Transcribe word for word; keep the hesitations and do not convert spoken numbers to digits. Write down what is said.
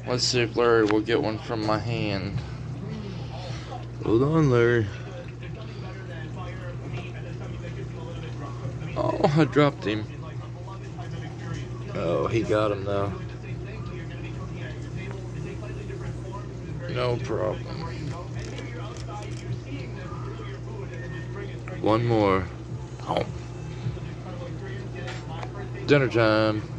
Let's see if Larry will get one from my hand. Hold on, Larry. Oh, I dropped him. Oh, he got him though. No problem. One more. Oh. Dinner time.